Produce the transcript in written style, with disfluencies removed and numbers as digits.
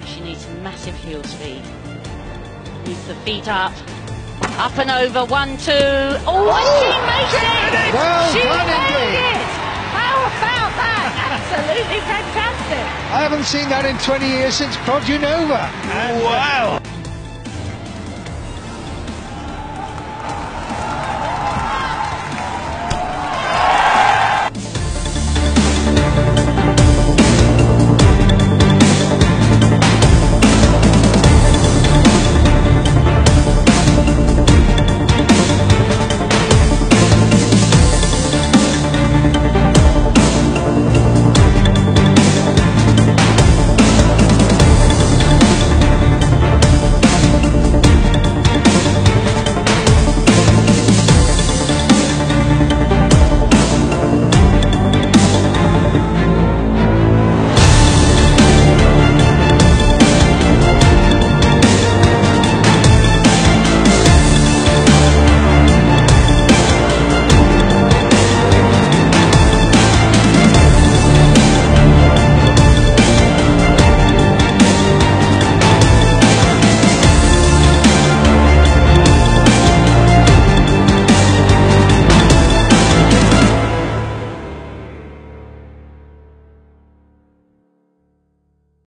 She needs massive heel speed. Needs the feet up. Up and over, 1, 2. Oh, and she makes it! Well She done made indeed. it! How about that? Absolutely fantastic. I haven't seen that in 20 years since Progynova. Wow!